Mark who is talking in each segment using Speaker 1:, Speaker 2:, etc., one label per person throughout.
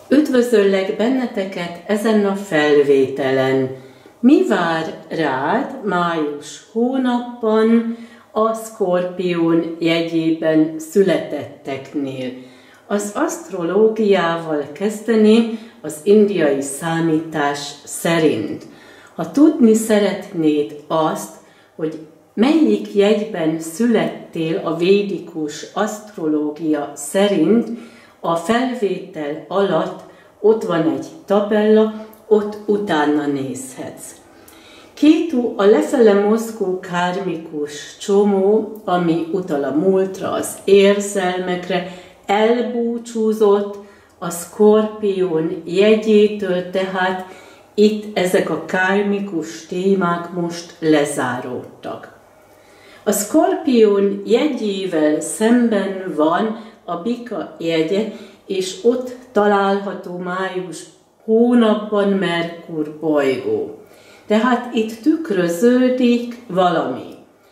Speaker 1: Üdvözöllek benneteket ezen a felvételen. Mi vár rád május hónapban a Szkorpión jegyében születetteknél? Az asztrológiával kezdeném az indiai számítás szerint. Ha tudni szeretnéd azt, hogy melyik jegyben születtél a védikus asztrológia szerint, a felvétel alatt ott van egy tabella, ott utána nézhetsz. Kétu a lefele mozgó kármikus csomó, ami utal a múltra, az érzelmekre, elbúcsúzott a Szkorpión jegyétől, tehát itt ezek a kármikus témák most lezáródtak. A Szkorpión jegyével szemben van a Bika jegye, és ott található május hónapban Merkur bolygó. Tehát itt tükröződik valami.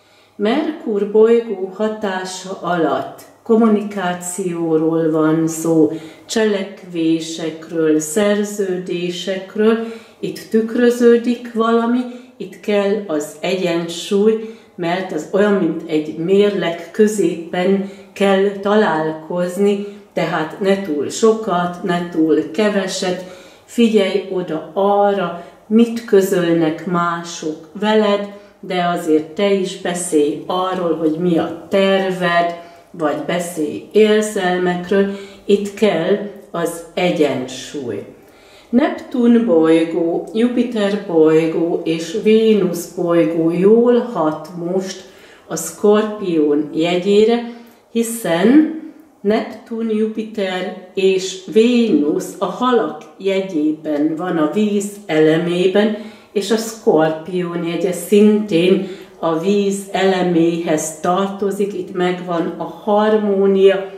Speaker 1: Merkur bolygó hatása alatt kommunikációról van szó, cselekvésekről, szerződésekről, itt tükröződik valami, itt kell az egyensúly, mert az olyan, mint egy mérleg középen kell találkozni, tehát ne túl sokat, ne túl keveset, figyelj oda arra, mit közölnek mások veled, de azért te is beszélj arról, hogy mi a terved, vagy beszélj érzelmekről, itt kell az egyensúly. Neptun bolygó, Jupiter bolygó és Vénusz bolygó jól hat most a Szkorpión jegyére, hiszen Neptun, Jupiter és Vénusz a halak jegyében van, a víz elemében, és a Szkorpión jegye szintén a víz eleméhez tartozik, itt megvan a harmónia.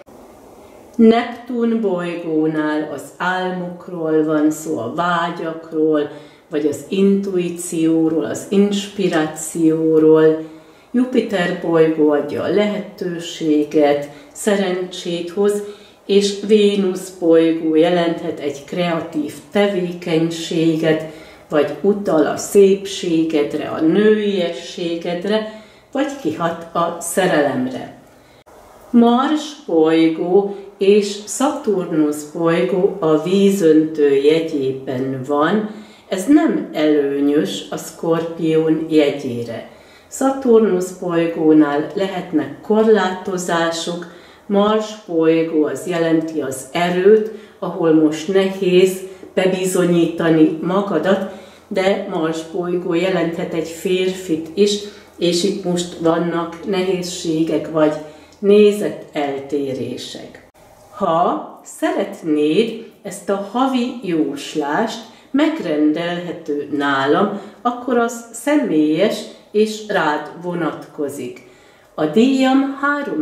Speaker 1: Neptun bolygónál az álmokról van szó, a vágyakról, vagy az intuícióról, az inspirációról. Jupiter bolygó adja a lehetőséget, szerencsét hoz, és Vénusz bolygó jelenthet egy kreatív tevékenységet, vagy utal a szépségedre, a nőiességedre, vagy kihat a szerelemre. Mars bolygó és Szaturnusz bolygó a vízöntő jegyében van, ez nem előnyös a Szkorpión jegyére. Szaturnusz bolygónál lehetnek korlátozások, Mars bolygó az jelenti az erőt, ahol most nehéz bebizonyítani magadat, de Mars bolygó jelenthet egy férfit is, és itt most vannak nehézségek vagy nézeteltérések. Ha szeretnéd ezt a havi jóslást, megrendelhető nálam, akkor az személyes és rád vonatkozik. A díjam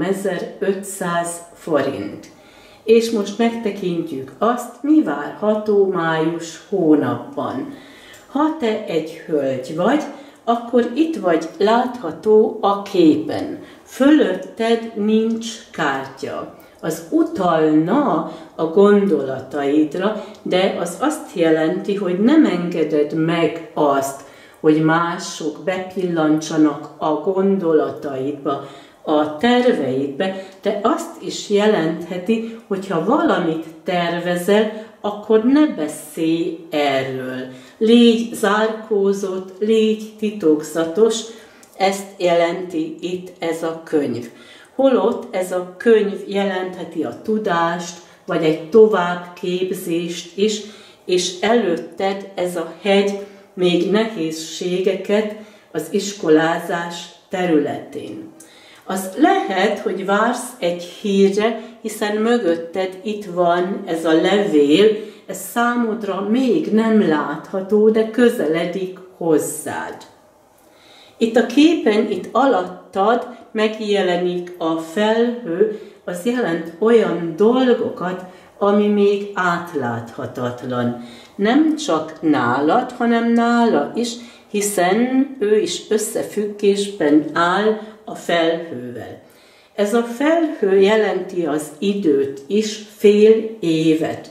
Speaker 1: 3500 forint. És most megtekintjük azt, mi várható május hónapban. Ha te egy hölgy vagy, akkor itt vagy látható a képen. Fölötted nincs kártya. Az utalna a gondolataidra, de az azt jelenti, hogy nem engeded meg azt, hogy mások bepillantsanak a gondolataidba, a terveidbe, de azt is jelentheti, hogyha valamit tervezel, akkor ne beszélj erről. Légy zárkózott, légy titokzatos, ezt jelenti itt ez a könyv. Holott ez a könyv jelentheti a tudást, vagy egy továbbképzést is, és előtted ez a hegy még nehézségeket az iskolázás területén. Az lehet, hogy vársz egy hírre, hiszen mögötted itt van ez a levél, ez számodra még nem látható, de közeledik hozzád. Itt a képen, itt alattad megjelenik a felhő, az jelent olyan dolgokat, ami még átláthatatlan. Nem csak nálad, hanem nála is, hiszen ő is összefüggésben áll a felhővel. Ez a felhő jelenti az időt is, fél évet.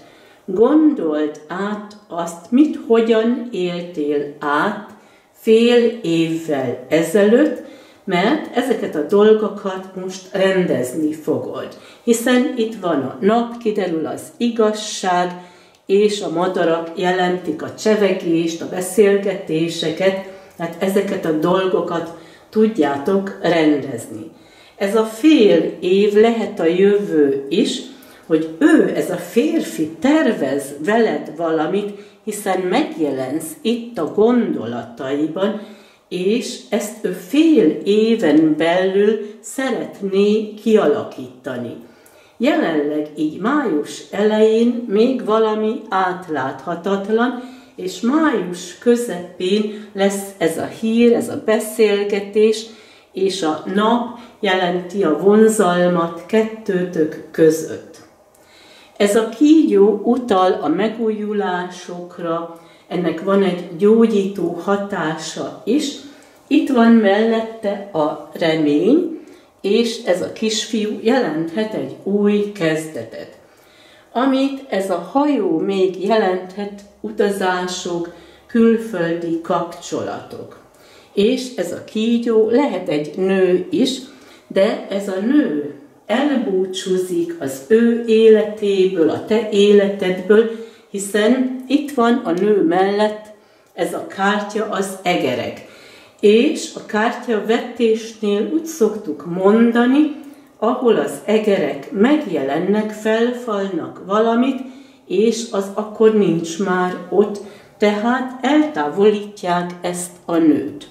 Speaker 1: gondold át azt, mit hogyan éltél át fél évvel ezelőtt, mert ezeket a dolgokat most rendezni fogod. Hiszen itt van a nap, kiderül az igazság, és a madarak jelentik a csevegést, a beszélgetéseket, hát ezeket a dolgokat tudjátok rendezni. Ez a fél év lehet a jövő is, hogy ő, ez a férfi tervez veled valamit, hiszen megjelensz itt a gondolataiban, és ezt ő fél éven belül szeretné kialakítani. Jelenleg így május elején még valami átláthatatlan, és május közepén lesz ez a hír, ez a beszélgetés, és a nap jelenti a vonzalmat kettőtök között. Ez a kígyó utal a megújulásokra, ennek van egy gyógyító hatása is. Itt van mellette a remény, és ez a kisfiú jelenthet egy új kezdetet. Amit ez a hajó még jelenthet, utazások, külföldi kapcsolatok. És ez a kígyó lehet egy nő is, de ez a nő elbúcsúzik az ő életéből, a te életedből, hiszen itt van a nő mellett ez a kártya, az egerek. És a kártyavetésnél úgy szoktuk mondani, ahol az egerek megjelennek, felfalnak valamit, és az akkor nincs már ott, tehát eltávolítják ezt a nőt.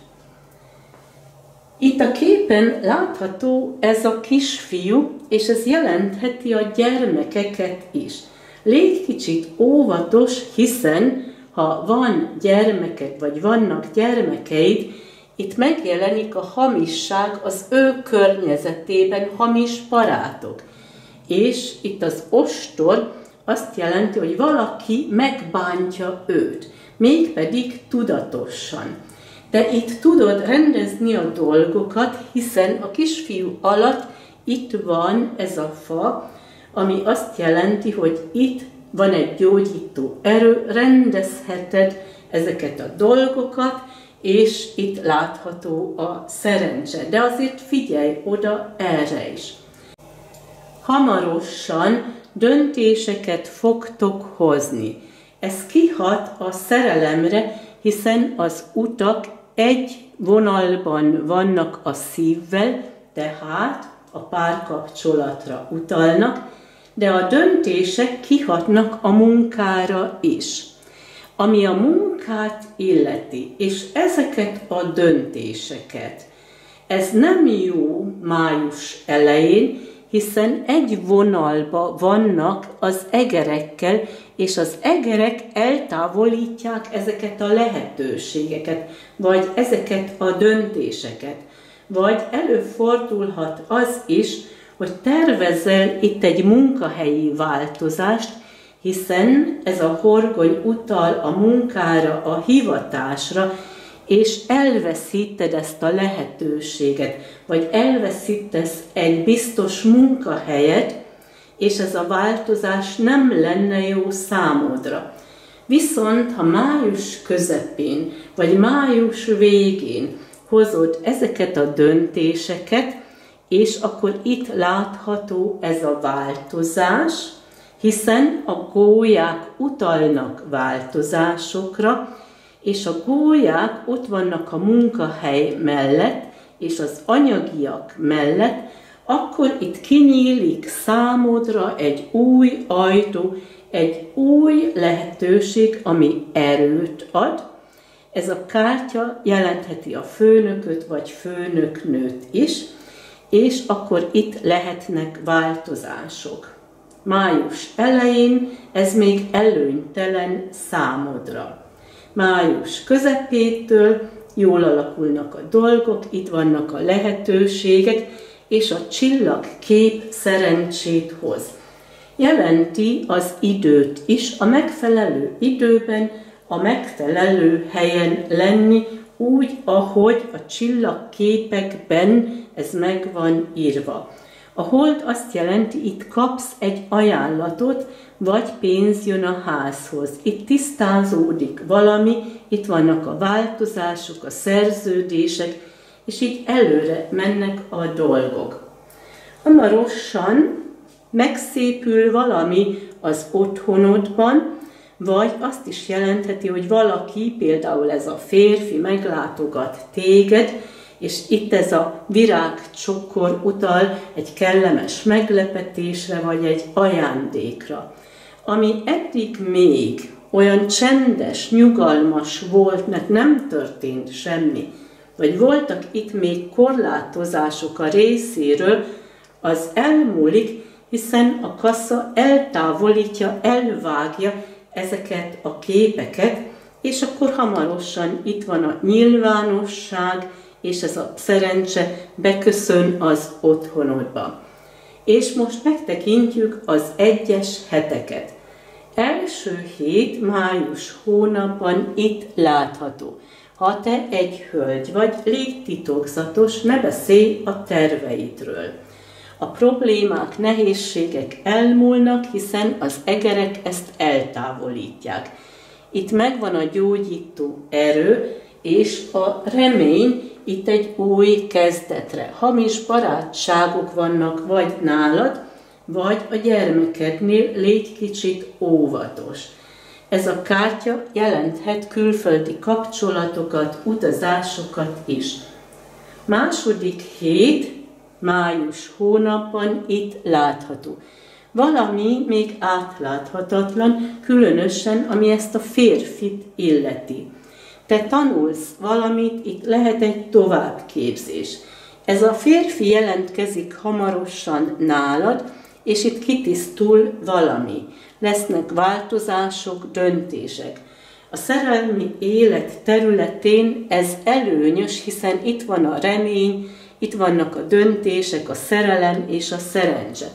Speaker 1: Itt a képen látható ez a kisfiú, és ez jelentheti a gyermekeket is. Légy kicsit óvatos, hiszen ha van gyermeked, vagy vannak gyermekeid, itt megjelenik a hamisság az ő környezetében, hamis barátok. És itt az ostor azt jelenti, hogy valaki megbántja őt, mégpedig tudatosan. De itt tudod rendezni a dolgokat, hiszen a kisfiú alatt itt van ez a fa, ami azt jelenti, hogy itt van egy gyógyító erő, rendezheted ezeket a dolgokat, és itt látható a szerencse. De azért figyelj oda erre is. Hamarosan döntéseket fogtok hozni. Ez kihat a szerelemre, hiszen az utak egy vonalban vannak a szívvel, tehát a párkapcsolatra utalnak, de a döntések kihatnak a munkára is. Ami a munkát illeti, és ezeket a döntéseket, ez nem jó május elején, hiszen egy vonalba vannak az egerekkel, és az egerek eltávolítják ezeket a lehetőségeket, vagy ezeket a döntéseket. Vagy előfordulhat az is, hogy tervezel itt egy munkahelyi változást, hiszen ez a horgony utal a munkára, a hivatásra, és elveszíted ezt a lehetőséget, vagy elveszítesz egy biztos munkahelyet, és ez a változás nem lenne jó számodra. Viszont, ha május közepén, vagy május végén hozod ezeket a döntéseket, és akkor itt látható ez a változás, hiszen a gólyák utalnak változásokra, és a gólyák ott vannak a munkahely mellett, és az anyagiak mellett, akkor itt kinyílik számodra egy új ajtó, egy új lehetőség, ami erőt ad. Ez a kártya jelentheti a főnököt, vagy főnöknőt is, és akkor itt lehetnek változások. Május elején ez még előnytelen számodra. Május közepétől jól alakulnak a dolgok, itt vannak a lehetőségek, és a csillagkép szerencsét hoz. Jelenti az időt is, a megfelelő időben, a megfelelő helyen lenni, úgy, ahogy a csillagképekben ez meg van írva. A hold azt jelenti, itt kapsz egy ajánlatot, vagy pénz jön a házhoz. Itt tisztázódik valami, itt vannak a változások, a szerződések, és így előre mennek a dolgok. Hamarosan megszépül valami az otthonodban, vagy azt is jelentheti, hogy valaki, például ez a férfi meglátogat téged, és itt ez a virágcsokor utal egy kellemes meglepetésre, vagy egy ajándékra. Ami eddig még olyan csendes, nyugalmas volt, mert nem történt semmi, vagy voltak itt még korlátozások a részéről, az elmúlik, hiszen a kassa eltávolítja, elvágja ezeket a képeket, és akkor hamarosan itt van a nyilvánosság, és ez a szerencse beköszön az otthonodba. És most megtekintjük az egyes heteket. Első hét május hónapban itt látható. Ha te egy hölgy vagy, légy titokzatos, ne beszélj a terveidről. A problémák, nehézségek elmúlnak, hiszen az egerek ezt eltávolítják. Itt megvan a gyógyító erő, és a remény itt egy új kezdetre. Hamis barátságok vannak vagy nálad, vagy a gyermekednél, légy kicsit óvatos. Ez a kártya jelenthet külföldi kapcsolatokat, utazásokat is. Második hét, május hónapban itt látható. Valami még átláthatatlan, különösen ami ezt a férfit illeti. Te tanulsz valamit, itt lehet egy továbbképzés. Ez a férfi jelentkezik hamarosan nálad, és itt kitisztul valami. Lesznek változások, döntések. A szerelmi élet területén ez előnyös, hiszen itt van a remény, itt vannak a döntések, a szerelem és a szerencse.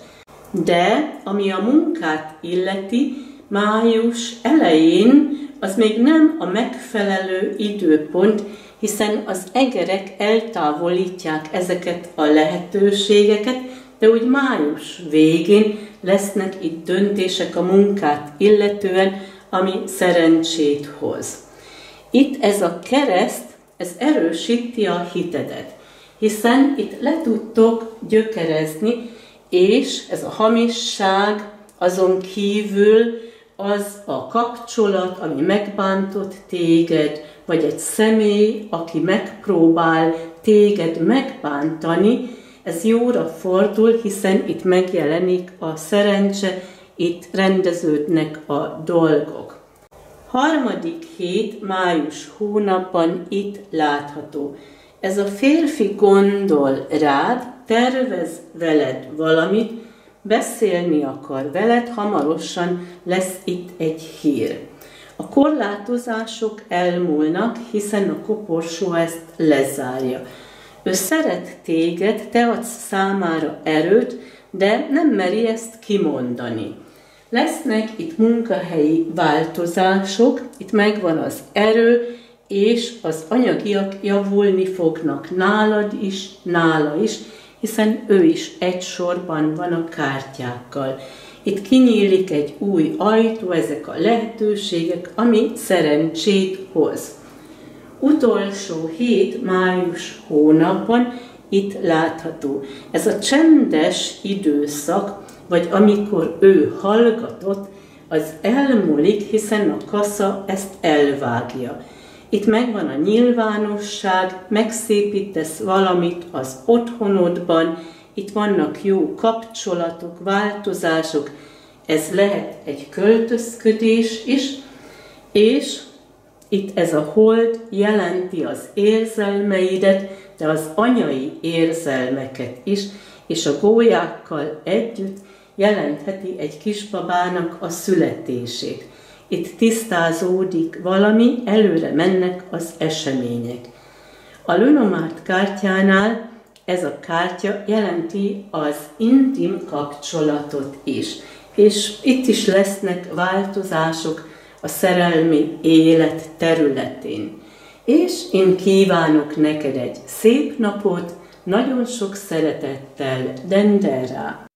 Speaker 1: De ami a munkát illeti, május elején az még nem a megfelelő időpont, hiszen az egerek eltávolítják ezeket a lehetőségeket, de úgy május végén lesznek itt döntések a munkát illetően, ami szerencsét hoz. Itt ez a kereszt, ez erősíti a hitedet, hiszen itt le tudtok gyökerezni, és ez a hamisság, azon kívül az a kapcsolat, ami megbántott téged, vagy egy személy, aki megpróbál téged megbántani, ez jóra fordul, hiszen itt megjelenik a szerencse, itt rendeződnek a dolgok. Harmadik hét, május hónapban itt látható. Ez a férfi gondol rád, tervez veled valamit, beszélni akar veled, hamarosan lesz itt egy hír. A korlátozások elmúlnak, hiszen a koporsó ezt lezárja. Ő szeret téged, te adsz számára erőt, de nem meri ezt kimondani. Lesznek itt munkahelyi változások, itt megvan az erő, és az anyagiak javulni fognak nálad is, nála is, hiszen ő is egy sorban van a kártyákkal. Itt kinyílik egy új ajtó, ezek a lehetőségek, ami szerencsét hoz. Utolsó hét, május hónapban itt látható. Ez a csendes időszak, vagy amikor ő hallgatott, az elmúlik, hiszen a kassa ezt elvágja. Itt megvan a nyilvánosság, megszépítesz valamit az otthonodban, itt vannak jó kapcsolatok, változások, ez lehet egy költözködés is, és itt ez a hold jelenti az érzelmeidet, de az anyai érzelmeket is, és a gólyákkal együtt jelentheti egy kisbabának a születését. Itt tisztázódik valami, előre mennek az események. A Lenormand kártyánál ez a kártya jelenti az intim kapcsolatot is. És itt is lesznek változások a szerelmi élet területén. És én kívánok neked egy szép napot, nagyon sok szeretettel, Dendera.